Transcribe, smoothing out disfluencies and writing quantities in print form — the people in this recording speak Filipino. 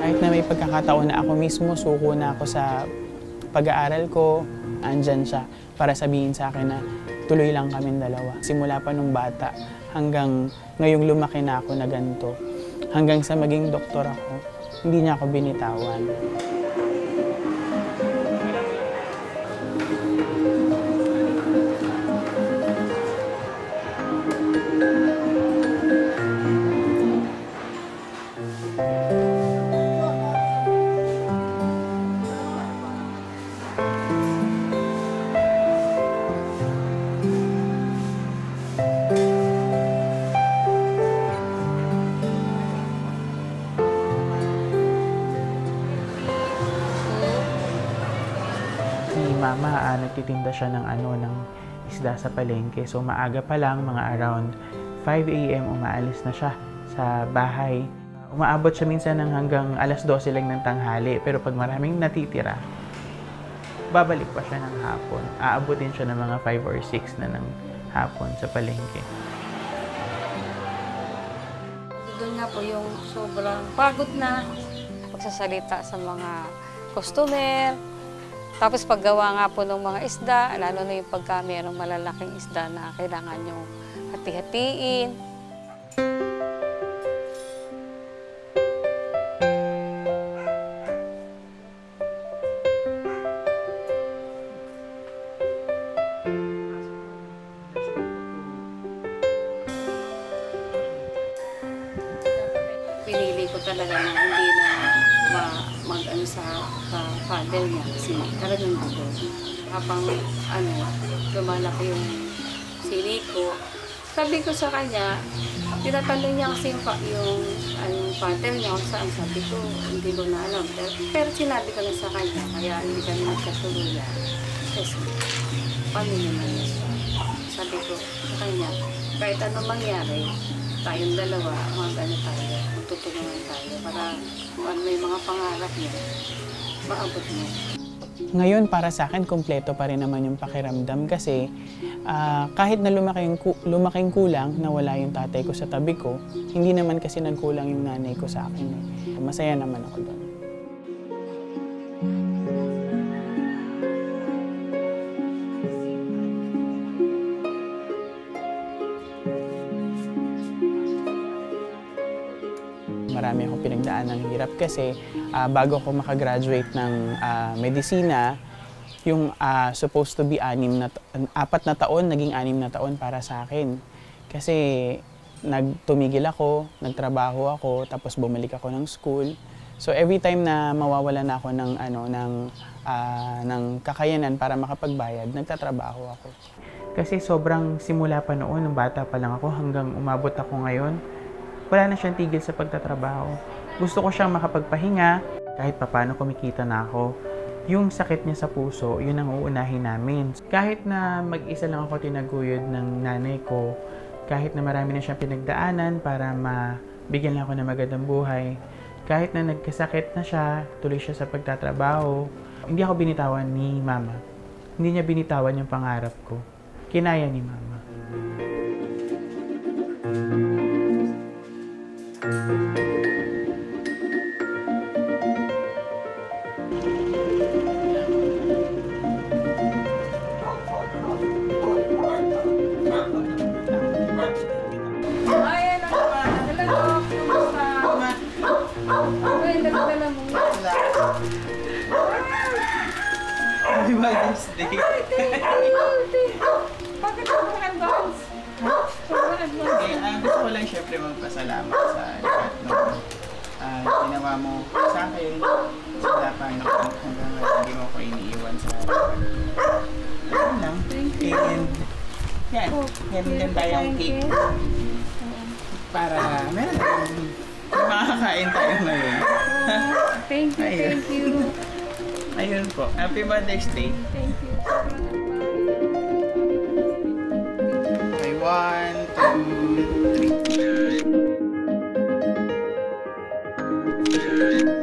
Kahit na may pagkakataon na ako mismo, suko na ako sa pag-aaral ko, andyan siya para sabihin sa akin na tuloy lang kaming dalawa. Simula pa nung bata hanggang ngayong lumaki na ako na ganito, hanggang sa maging doktor ako, hindi niya ako binitawan. Mama, nagtitinda siya ng isda sa palengke. So maaga pa lang, mga around 5 AM, umaalis na siya sa bahay. Umaabot siya minsan ng hanggang alas 12 lang ng tanghali. Pero pag maraming natitira, babalik pa siya ng hapon. Aabutin siya ng mga 5 or 6 na ng hapon sa palengke. Doon nga po yung sobrang pagod na pagsasalita sa mga customer. Tapos paggawa nga po ng mga isda, lalo na yung pagka mayroong malalaking isda na kailangan yung hati-hatiin. Pinili ko talaga na hindi na mag-ano sa father niya kasi talagang gusto. Habang lumalaki yung sili ko, sabi ko sa kanya, tinatanong niya kasi yung father niya kung saan. Sabi ko, hindi ko na alam. Pero sinabi ko na sa kanya, kaya hindi kami nagkatuluyan. Kasi, paano naman yun? Sabi ko sa kanya, kahit anong mangyari, tayong dalawa, tayo, magtutulungan tayo para kung may mga pangarap niya, maabot mo. Ngayon, para sa akin, kumpleto pa rin naman yung pakiramdam kasi kahit na lumaking kulang na wala yung tatay ko sa tabi ko, hindi naman kasi nagkulang yung nanay ko sa akin. Masaya naman ako doon. Marami akong pinagdaan ng hirap kasi bago ako makagraduate ng medisina, yung supposed to be 4 na taon, naging 6 na taon para sa akin. Kasi tumigil ako, nagtrabaho ako, tapos bumalik ako ng school. So every time na mawawala na ako ng kakayanan para makapagbayad, nagtatrabaho ako. Kasi sobrang simula pa noon, nung bata pa lang ako hanggang umabot ako ngayon, wala na siyang tigil sa pagtatrabaho. Gusto ko siyang makapagpahinga, kahit papaano kumikita na ako. Yung sakit niya sa puso, yun ang uunahin namin. Kahit na mag-isa lang ako tinaguyod ng nanay ko, kahit na marami na siyang pinagdaanan para mabigyan lang ako ng magandang buhay, kahit na nagkasakit na siya, tuloy siya sa pagtatrabaho, hindi ako binitawan ni Mama. Hindi niya binitawan yung pangarap ko. Kinaya ni Mama. Happy Mother's Day! Bakit ako advance? Gusto ko lang syempre magpasalamat sa lahat ng ginawa mo sa akin, sa dapat hanggang hindi mo ko iniiwan sa lahat. Ano lang. And yan tayong cake. Para meron makakain tayo ngayon. Thank you. Ayun po. Happy Mother's Day. Thank you. Okay, 1, 2, 3.